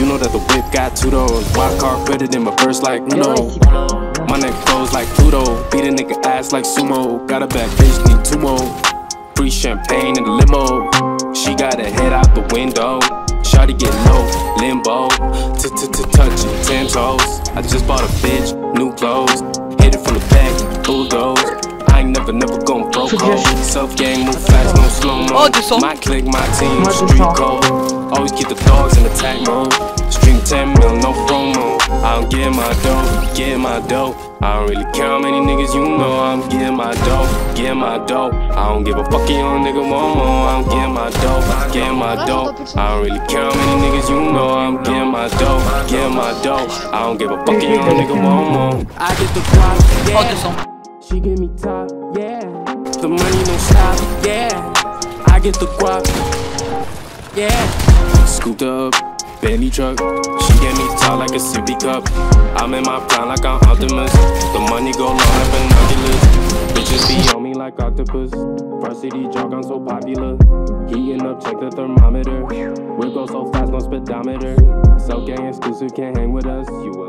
know that the whip got 2 doors. Wild card credit in my purse like Uno. My neck froze like Pluto. Beat a nigga ass like sumo. Got a bad bitch, need 2 more. Free champagne in the limo. She got her head out the window. Shawty get low, limbo. Touch it, 10 toes. I just bought a bitch, new clothes. Hit it from the back, bulldoze. I ain't never gon' broke home. Self gang, move fast, no slow-mo. My click, my team, street code. Always keep the dogs in attack mode. Stream 10 mil, no promo. I don't get my dough, get my dough. I don't really care how many niggas you know. I'm getting my dough, get my dough. I don't give a fuck, you young nigga want more. I'm getting my dough, get my dough. I don't really care how many niggas you know. I'm getting my dough, get my dough. I don't give a fuck, you young nigga want more. I get the guap, yeah. She give me top, yeah. The money don't stop, yeah. I get the guap, yeah. Scooped up, Bentley truck. She get me top like a sippy cup. I'm in my prime like I'm Optimus. The money go long like binoculars. Bitches be on me like octopus. Varsity jog, I'm so popular. Heating up, check the thermometer. We'll go so fast, no speedometer. So gang exclusive, can't hang with us. You